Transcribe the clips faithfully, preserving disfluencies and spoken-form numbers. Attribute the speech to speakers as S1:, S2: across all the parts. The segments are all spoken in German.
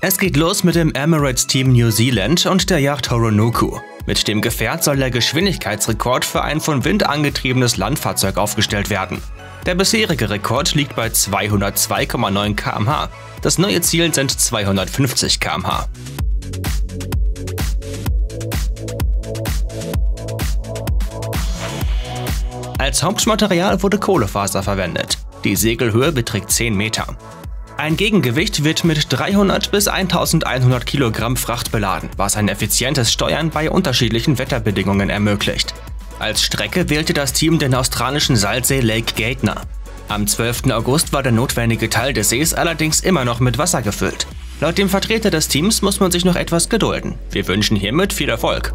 S1: Es geht los mit dem Emirates Team New Zealand und der Yacht Horonoku. Mit dem Gefährt soll der Geschwindigkeitsrekord für ein von Wind angetriebenes Landfahrzeug aufgestellt werden. Der bisherige Rekord liegt bei zweihundertzwei Komma neun Kilometer pro Stunde. Das neue Ziel sind zweihundertfünfzig Kilometer pro Stunde. Als Hauptmaterial wurde Kohlefaser verwendet. Die Segelhöhe beträgt zehn Meter. Ein Gegengewicht wird mit dreihundert bis eintausendeinhundert Kilogramm Fracht beladen, was ein effizientes Steuern bei unterschiedlichen Wetterbedingungen ermöglicht. Als Strecke wählte das Team den australischen Salzsee Lake Gaitner. Am zwölften August war der notwendige Teil des Sees allerdings immer noch mit Wasser gefüllt. Laut dem Vertreter des Teams muss man sich noch etwas gedulden. Wir wünschen hiermit viel Erfolg.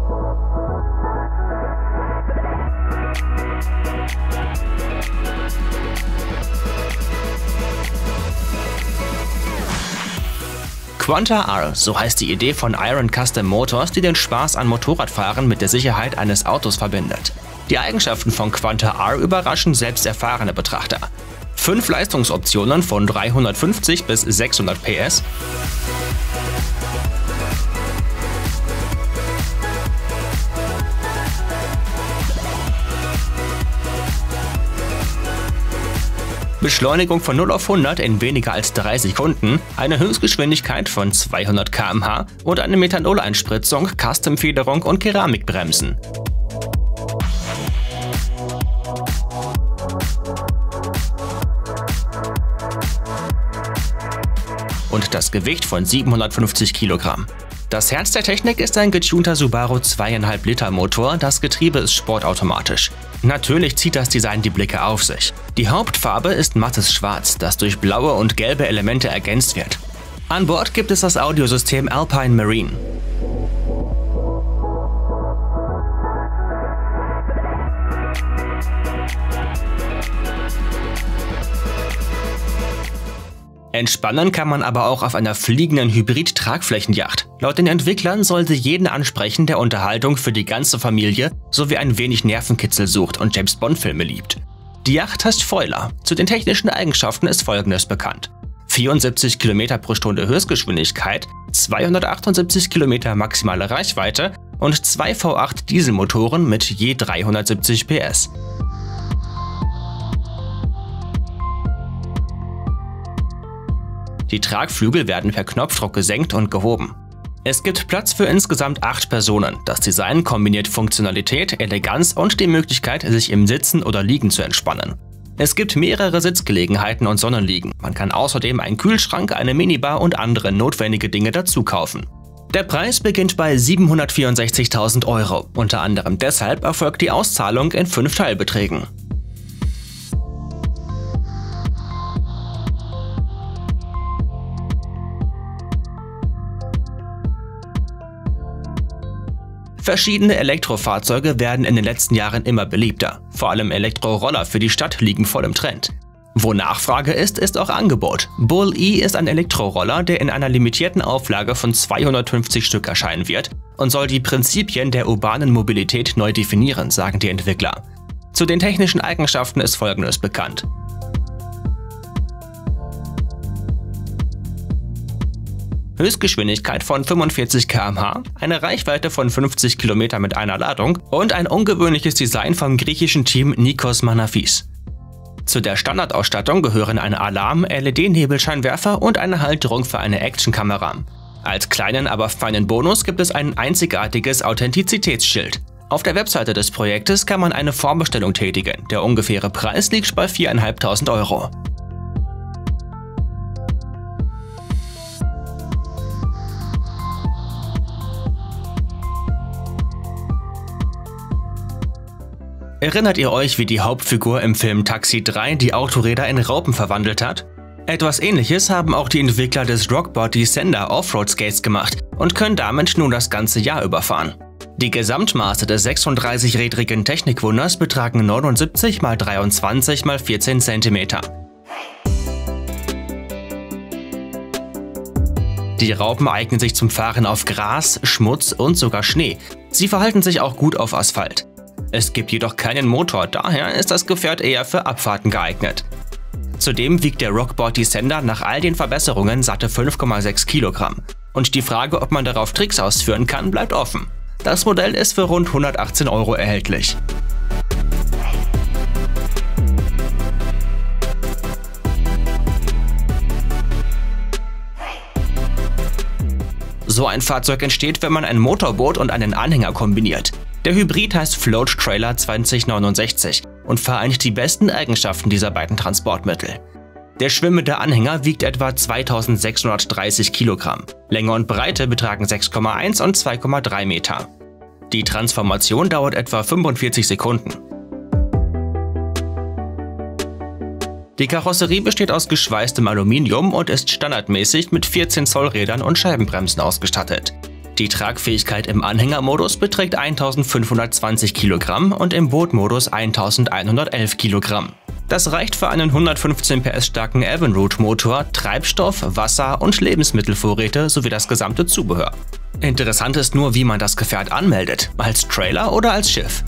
S1: Quanta R, so heißt die Idee von Iron Custom Motors, die den Spaß an Motorradfahren mit der Sicherheit eines Autos verbindet. Die Eigenschaften von Quanta R überraschen selbst erfahrene Betrachter. Fünf Leistungsoptionen von dreihundertfünfzig bis sechshundert P S, Beschleunigung von null auf hundert in weniger als drei Sekunden, eine Höchstgeschwindigkeit von zweihundert Kilometer pro Stunde und eine Methanol-Einspritzung, Custom-Federung und Keramikbremsen. Und das Gewicht von siebenhundertfünfzig Kilogramm. Das Herz der Technik ist ein getunter Subaru zwei Komma fünf Liter Motor, das Getriebe ist sportautomatisch. Natürlich zieht das Design die Blicke auf sich. Die Hauptfarbe ist mattes Schwarz, das durch blaue und gelbe Elemente ergänzt wird. An Bord gibt es das Audiosystem Alpine Marine. Entspannen kann man aber auch auf einer fliegenden Hybrid-Tragflächenjacht. Laut den Entwicklern soll sie jeden ansprechen, der Unterhaltung für die ganze Familie sowie ein wenig Nervenkitzel sucht und James-Bond-Filme liebt. Die Yacht heißt Foiler. Zu den technischen Eigenschaften ist Folgendes bekannt: vierundsiebzig Kilometer pro Stunde Höchstgeschwindigkeit, zweihundertachtundsiebzig Kilometer maximale Reichweite und zwei V acht Dieselmotoren mit je dreihundertsiebzig P S. Die Tragflügel werden per Knopfdruck gesenkt und gehoben. Es gibt Platz für insgesamt acht Personen. Das Design kombiniert Funktionalität, Eleganz und die Möglichkeit, sich im Sitzen oder Liegen zu entspannen. Es gibt mehrere Sitzgelegenheiten und Sonnenliegen. Man kann außerdem einen Kühlschrank, eine Minibar und andere notwendige Dinge dazu kaufen. Der Preis beginnt bei siebenhundertvierundsechzigtausend Euro. Unter anderem deshalb erfolgt die Auszahlung in fünf Teilbeträgen. Verschiedene Elektrofahrzeuge werden in den letzten Jahren immer beliebter. Vor allem Elektroroller für die Stadt liegen voll im Trend. Wo Nachfrage ist, ist auch Angebot. Bull E ist ein Elektroroller, der in einer limitierten Auflage von zweihundertfünfzig Stück erscheinen wird und soll die Prinzipien der urbanen Mobilität neu definieren, sagen die Entwickler. Zu den technischen Eigenschaften ist Folgendes bekannt: Höchstgeschwindigkeit von fünfundvierzig Kilometer pro Stunde, eine Reichweite von fünfzig Kilometer mit einer Ladung und ein ungewöhnliches Design vom griechischen Team Nikos Manafis. Zu der Standardausstattung gehören ein Alarm, L E D-Nebelscheinwerfer und eine Halterung für eine Actionkamera. Als kleinen, aber feinen Bonus gibt es ein einzigartiges Authentizitätsschild. Auf der Webseite des Projektes kann man eine Vorbestellung tätigen. Der ungefähre Preis liegt bei viertausendfünfhundert Euro. Erinnert ihr euch, wie die Hauptfigur im Film Taxi drei die Autoräder in Raupen verwandelt hat? Etwas Ähnliches haben auch die Entwickler des Rockboard Descender Offroad Skates gemacht und können damit nun das ganze Jahr überfahren. Die Gesamtmaße des sechsunddreißig-rädrigen Technikwunders betragen neunundsiebzig mal dreiundzwanzig mal vierzehn Zentimeter. Die Raupen eignen sich zum Fahren auf Gras, Schmutz und sogar Schnee. Sie verhalten sich auch gut auf Asphalt. Es gibt jedoch keinen Motor, daher ist das Gefährt eher für Abfahrten geeignet. Zudem wiegt der Rockboard Descender nach all den Verbesserungen satte fünf Komma sechs Kilogramm. Und die Frage, ob man darauf Tricks ausführen kann, bleibt offen. Das Modell ist für rund hundertachtzehn Euro erhältlich. So ein Fahrzeug entsteht, wenn man ein Motorboot und einen Anhänger kombiniert. Der Hybrid heißt Float Trailer zwanzig neunundsechzig und vereint die besten Eigenschaften dieser beiden Transportmittel. Der schwimmende Anhänger wiegt etwa zweitausendsechshundertdreißig Kilogramm. Länge und Breite betragen sechs Komma eins und zwei Komma drei Meter. Die Transformation dauert etwa fünfundvierzig Sekunden. Die Karosserie besteht aus geschweißtem Aluminium und ist standardmäßig mit vierzehn Zoll Rädern und Scheibenbremsen ausgestattet. Die Tragfähigkeit im Anhängermodus beträgt eintausendfünfhundertzwanzig Kilogramm und im Bootmodus eintausendeinhundertelf Kilogramm. Das reicht für einen hundertfünfzehn P S starken Evinrude-Motor, Treibstoff, Wasser und Lebensmittelvorräte sowie das gesamte Zubehör. Interessant ist nur, wie man das Gefährt anmeldet, als Trailer oder als Schiff.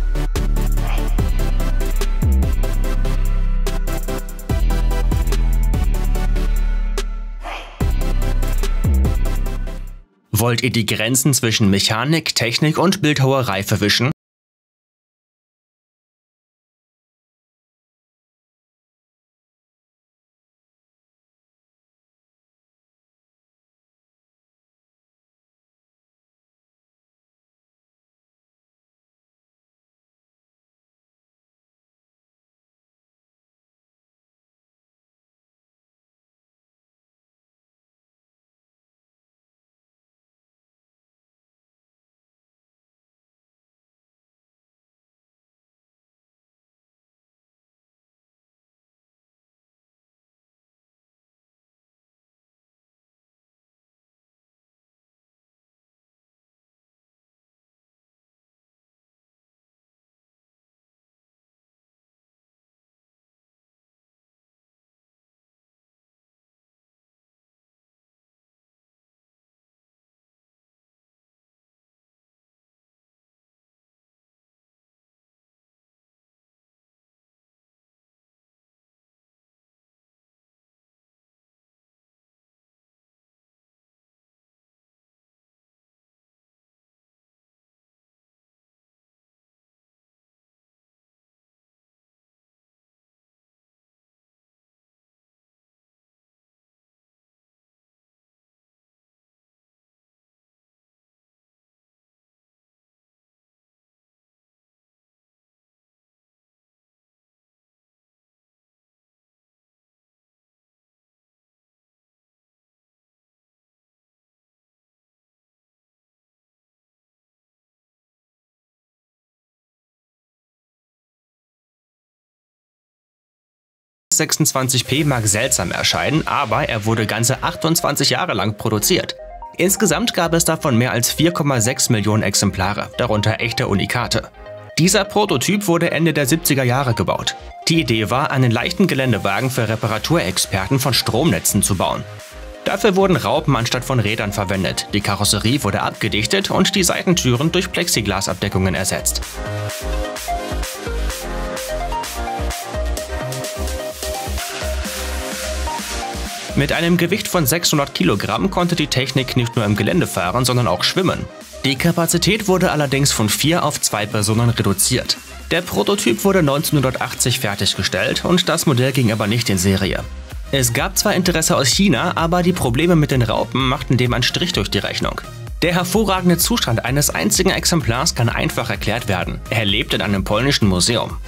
S1: Wollt ihr die Grenzen zwischen Mechanik, Technik und Bildhauerei verwischen? sechsundzwanzig P mag seltsam erscheinen, aber er wurde ganze achtundzwanzig Jahre lang produziert. Insgesamt gab es davon mehr als vier Komma sechs Millionen Exemplare, darunter echte Unikate. Dieser Prototyp wurde Ende der siebziger Jahre gebaut. Die Idee war, einen leichten Geländewagen für Reparaturexperten von Stromnetzen zu bauen. Dafür wurden Raupen anstatt von Rädern verwendet, die Karosserie wurde abgedichtet und die Seitentüren durch Plexiglasabdeckungen ersetzt. Mit einem Gewicht von sechshundert Kilogramm konnte die Technik nicht nur im Gelände fahren, sondern auch schwimmen. Die Kapazität wurde allerdings von vier auf zwei Personen reduziert. Der Prototyp wurde neunzehnhundertachtzig fertiggestellt und das Modell ging aber nicht in Serie. Es gab zwar Interesse aus China, aber die Probleme mit den Raupen machten dem einen Strich durch die Rechnung. Der hervorragende Zustand eines einzigen Exemplars kann einfach erklärt werden. Er lebt in einem polnischen Museum.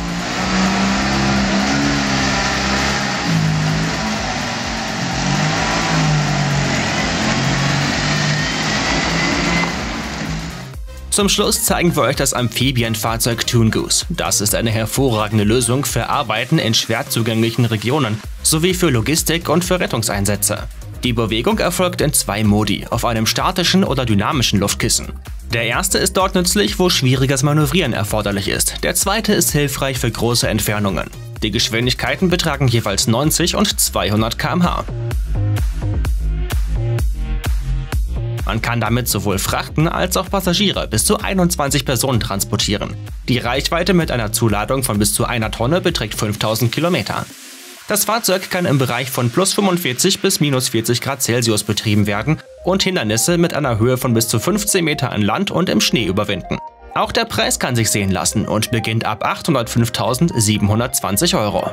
S1: Zum Schluss zeigen wir euch das Amphibienfahrzeug Toon Goose. Das ist eine hervorragende Lösung für Arbeiten in schwer zugänglichen Regionen, sowie für Logistik und für Rettungseinsätze. Die Bewegung erfolgt in zwei Modi, auf einem statischen oder dynamischen Luftkissen. Der erste ist dort nützlich, wo schwieriges Manövrieren erforderlich ist, der zweite ist hilfreich für große Entfernungen. Die Geschwindigkeiten betragen jeweils neunzig und zweihundert Kilometer pro Stunde. Man kann damit sowohl Frachten als auch Passagiere bis zu einundzwanzig Personen transportieren. Die Reichweite mit einer Zuladung von bis zu einer Tonne beträgt fünftausend Kilometer. Das Fahrzeug kann im Bereich von plus fünfundvierzig bis minus vierzig Grad Celsius betrieben werden und Hindernisse mit einer Höhe von bis zu fünfzehn Meter an Land und im Schnee überwinden. Auch der Preis kann sich sehen lassen und beginnt ab achthundertfünftausendsiebenhundertzwanzig Euro.